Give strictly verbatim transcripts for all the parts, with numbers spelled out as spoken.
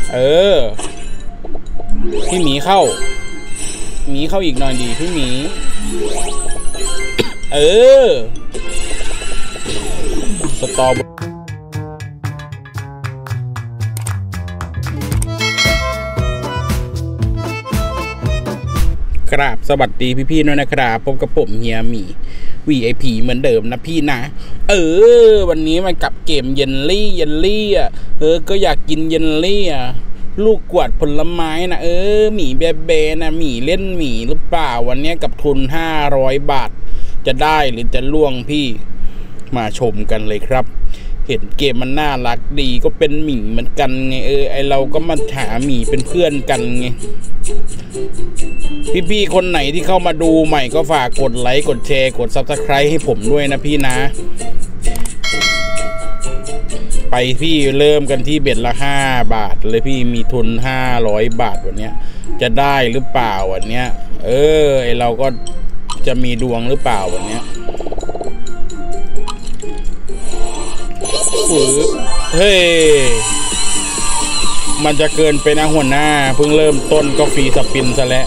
เออพี่หมีเข้าหมีเข้าอีกหน่อยดีพี่หมีเออสตอครับสวัสดีพี่ๆด้วยนะครับพบกับผมเฮียหมี วี ไอ พี เหมือนเดิมนะพี่นะเออวันนี้มันกับเกมเยลลี่เยลลี่อ่ะเออก็อยากกินเยลลี่อ่ะลูกกวาดผลไม้นะเออหมีเบเบนะหมีเล่นหมีหรือเปล่าวันนี้กับทุนห้าร้อยบาทจะได้หรือจะล่วงพี่มาชมกันเลยครับเห็นเกมมันน่ารักดีก็เป็นหมีเหมือนกันไงเออไอเราก็มาหาหมีเป็นเพื่อนกันไงพี่ๆคนไหนที่เข้ามาดูใหม่ก็ฝากกดไลค์กดแชร์กด ซับสไครบ์ ให้ผมด้วยนะพี่นะไปพี่เริ่มกันที่เบ็ดละห้าบาทเลยพี่มีทุนห้าร้อยบาทวันนี้จะได้หรือเปล่าวันนี้เออไอเราก็จะมีดวงหรือเปล่าวันนี้ฝือเฮ้ยมันจะเกินไปนะหัวหน้าเพิ่งเริ่มต้นก็ฟรีสปินซะแล้ว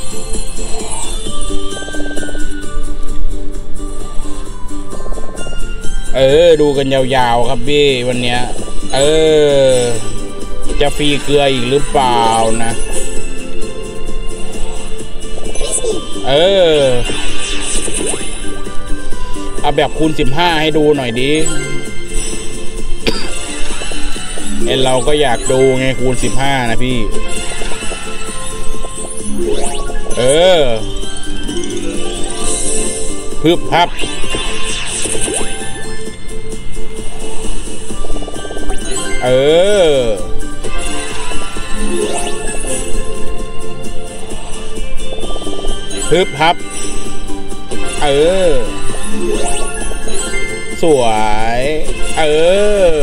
เออดูกันยาวๆครับพี่วันเนี้ยเออจะฟรีเกลืออีกหรือเปล่านะเออเอาแบบคูณสิบห้าให้ดูหน่อยดิเอ็นเราก็อยากดูไงคูณสิบห้านะพี่เออพึบพับเออพึบพับเออสวยเออ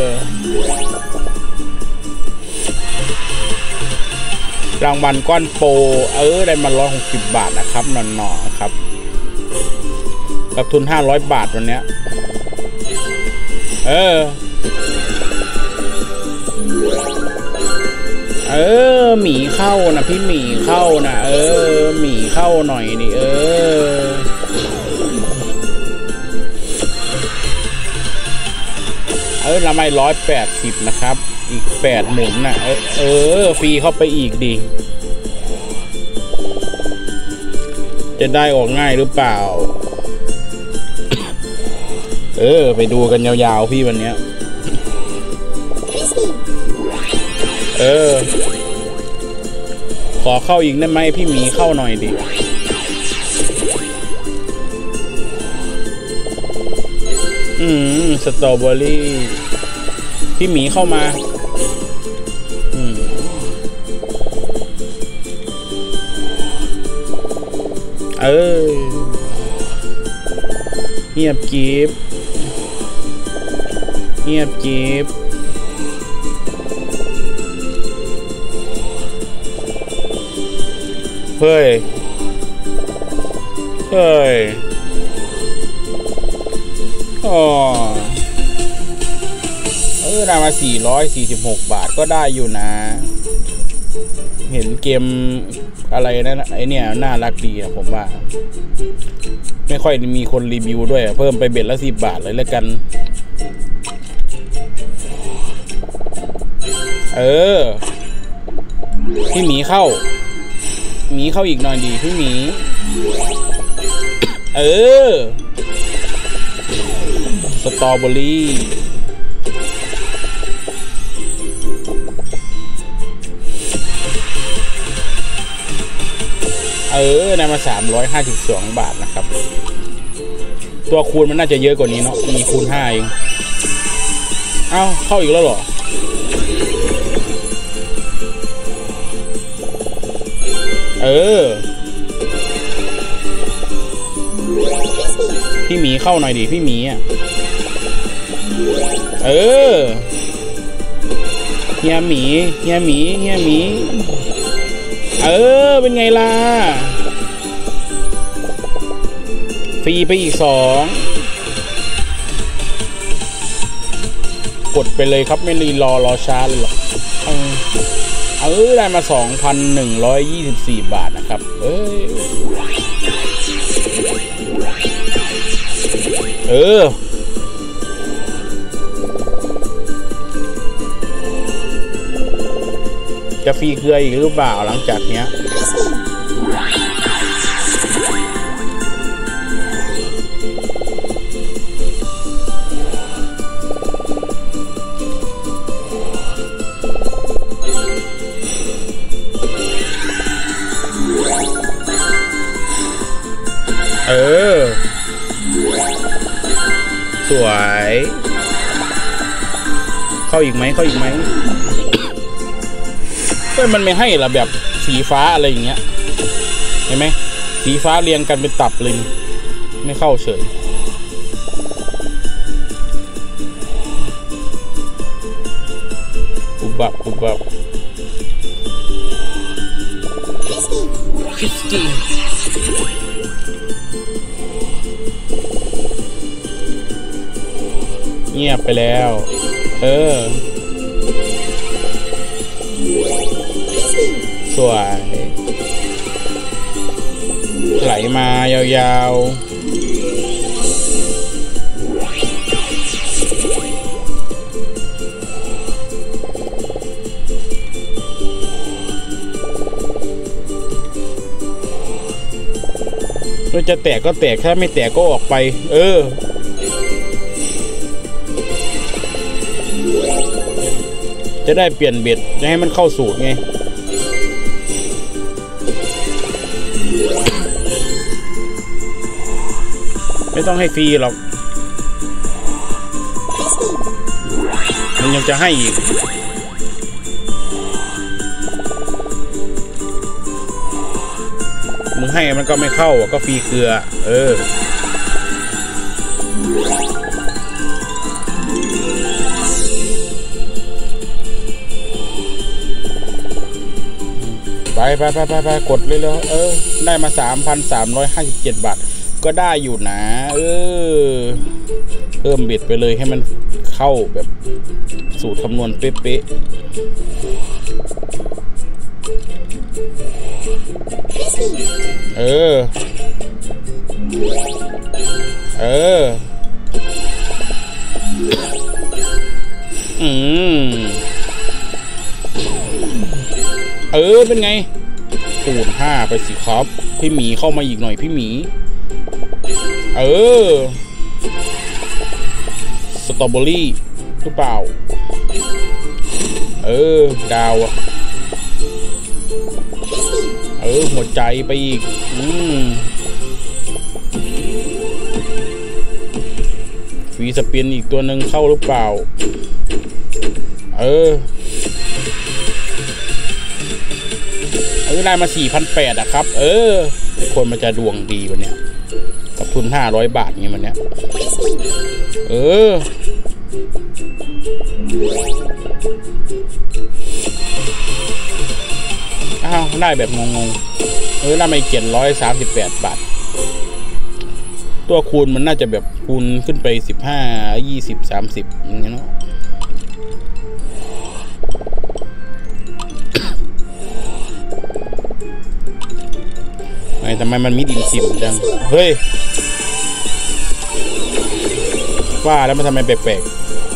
รางวัลก้อนโปเออได้มาร้อยหกสิบบาทนะครับนอนๆครับกับทุนห้าร้อยบาทวันเนี้ยเออเออหมีเข้านะพี่หมีเข้านะเออหมีเข้าหน่อยนี่เออเออละไม่ร้อยแปดสิบนะครับอีกแปดหมุนนะเออเออฟรีเข้าไปอีกดิจะได้ออกง่ายหรือเปล่าเออไปดูกันยาวๆพี่วันเนี้ยเออขอเข้าอีกได้ไหมพี่หมีเข้าหน่อยดิอืมสตรอเบอรี่พี่หมีเข้ามาอืมเออเงียบกีบเงียบกีบเฮ้ยเฮ้ยอ๋อเออได้มาสี่ร้อยสี่สิบหกบาทก็ได้อยู่นะเห็นเกมอะไรนะไอเนี่ยน่ารักดีนะผมว่าไม่ค่อยมีคนรีวิวด้วยเพิ่มไปเบ็ดละสิบบาทเลยแล้วกันเออพี่หมีเข้าหมีเข้าอีกหน่อยดีพี่หมีเออสตรอเบอรี่เออได้มาสามร้อยห้าสิบสองบาทนะครับตัวคูณมันน่าจะเยอะกว่านี้เนาะมีคูณห้าเองเอ้าเข้าอีกแล้วเหรอเออพี่หมีเข้าหน่อยดิพี่หมีอ่ะเออเฮียหมีเฮียหมีเฮียหมีเออเป็นไงล่ะฟรีไปอีกสองกดไปเลยครับไม่รีรอรอช้าเลยหรอกออได้มา สองพันหนึ่งร้อยยี่สิบสี่ บาทนะครับเอ้ยเออจะฟรีเกลืออีกหรือเปล่าหลังจากเนี้ยเออสวยเข้าอีกไหมเข้าอีกไหมก็มันไม่ให้ละแบบสีฟ้าอะไรอย่างเงี้ยเห็นไหมสีฟ้าเรียงกันเป็นตับเลยไม่เข้าเฉยปุบบับปุบบับคริสตี้เงียบไปแล้วเออสวยไหลมายาวๆมันจะแตกก็แตกถ้าไม่แตกก็ออกไปเออจะได้เปลี่ยนเบ็ดจะให้มันเข้าสูตรไงไม่ต้องให้ฟรีหรอกมันยังจะให้อีกมึงให้มันก็ไม่เข้าก็ฟรีเกลือเออไปไปไปไปไปกดเลยเลยเออได้มา สามพันสามร้อยห้าสิบเจ็ด บาทก็ได้อยู่นะเออเพิ่มเบ็ดไปเลยให้มันเข้าแบบสูตรคำนวณเป๊ะๆเออเอออืมเออเป็นไงคูณห้าไปสิครับพี่หมีเข้ามาอีกหน่อยพี่หมีเออสตรอเบอรี่หรือเปล่าเออดาวอะเออหัวใจไปอีกอืมฟรีสปินอีกตัวหนึ่งเข้าหรือเปล่าเออเออได้มา สี่พันแปดร้อย อะครับเออคนมันจะดวงดีวันเนี้ยกับทุนห้าร้อยบาทเงี้ยวันเนี้ยเอออ้าวได้แบบงงๆเออได้มาเจ็ดร้อยสามสิบแปดบาทตัวคูณมันน่าจะแบบคูณขึ้นไปสิบห้า ยี่สิบ สามสิบอย่างเงี้ยเนาะทำไมมันมีดินซิมจังเฮ้ยว่าแล้วมันทำไมแปลก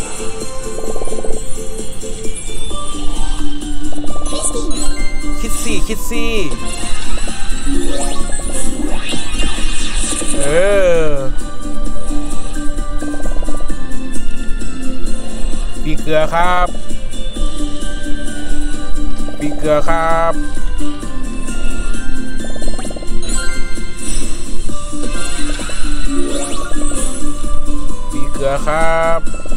ๆคิดซี่คิดซี่เออปีเกลือครับปีเกลือครับเกลือครับ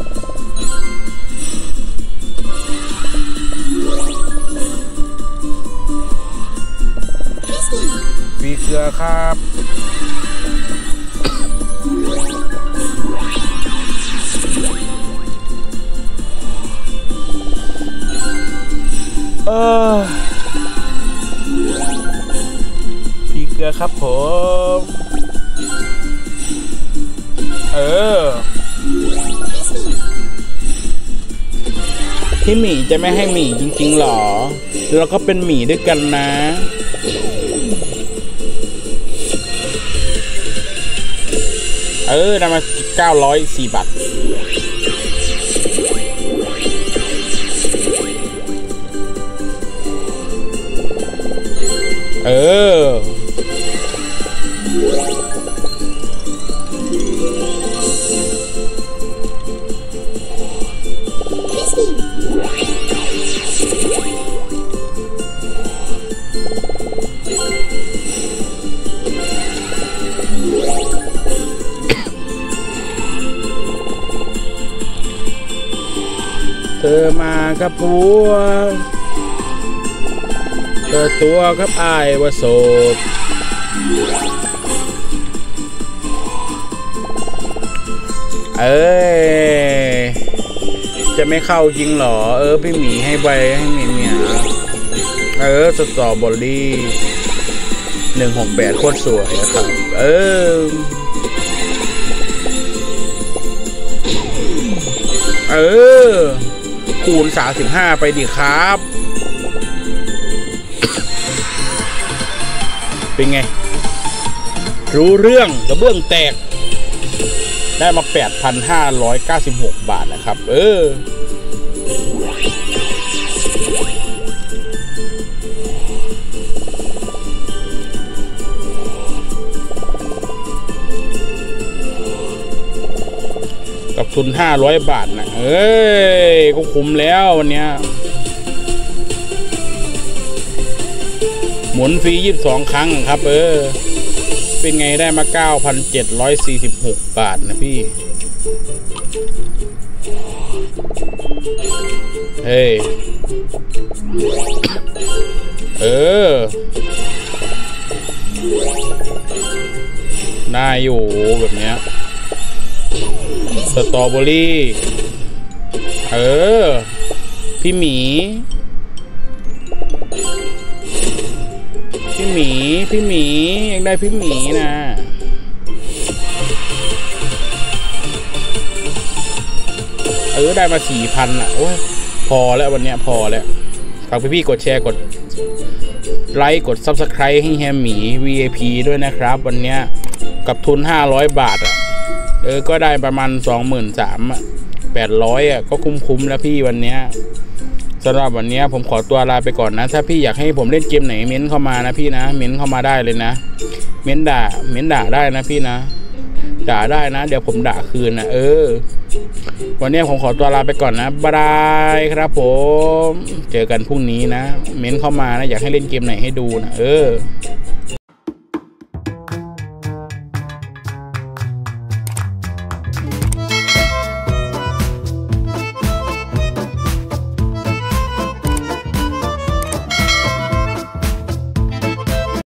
ปีเกลือครับเออปีเกลือครับผมเออพี่หมีจะไม่ให้หมีจริงๆหรอเราก็เป็นหมีด้วยกันนะเออได้มาเก้าร้อยสี่บาทเออเธอมากับผัวเปิดตัวครับอายว่าโสดเอ้ยจะไม่เข้าจริงหรอเออพี่หมีให้ใบให้เมียเมียเออสตรอเบอรี่หนึ่งหกแปดโคตรสวยครับเออเออคูณสามสิบห้าไปดิครับเป็นไงรู้เรื่องกระเบื้องแตกได้มา แปดพันห้าร้อยเก้าสิบหก บาทนะครับเออกับทุนห้าร้อยบาทนะเอ้ยก็คุ้มแล้ววันเนี้ยหมุนฟรียี่สิบสองครั้งครับเออเป็นไงได้มา เก้าพันเจ็ดร้อยสี่สิบหก บาทนะพี่เฮ้ยเออน่าอยู่แบบเนี้ยสตรอเบอรี่เออพี่หมีพี่หมีพี่หมียังได้พี่หมีนะเออได้มาสี่พันอ่ะโอ้พอแล้ววันเนี้ยพอแล้วฝากพี่ๆกดแชร์กดไลค์กด ซับสไครบ์ ให้แฮมหมี วี ไอ พี ด้วยนะครับวันเนี้ยกับทุนห้าร้อยบาทอ่ะเออก็ได้ประมาณ สองหมื่นสามพัน อ่ะ แปดร้อยอ่ะก็คุ้มๆแล้วพี่วันเนี้ยสำหรับวันนี้ผมขอตัวลาไปก่อนนะถ้าพี่อยากให้ผมเล่นเกมไหนเม้นเข้ามานะพี่นะเม้นเข้ามาได้เลยนะเม้นด่าเม้นด่าได้นะพี่นะด่าได้นะเดี๋ยวผมด่าคืนนะเออวันนี้ผมขอตัวลาไปก่อนนะบ๊ายบายครับผมเจอกันพรุ่งนี้นะเม้นเข้ามานะอยากให้เล่นเกมไหนให้ดูนะเออ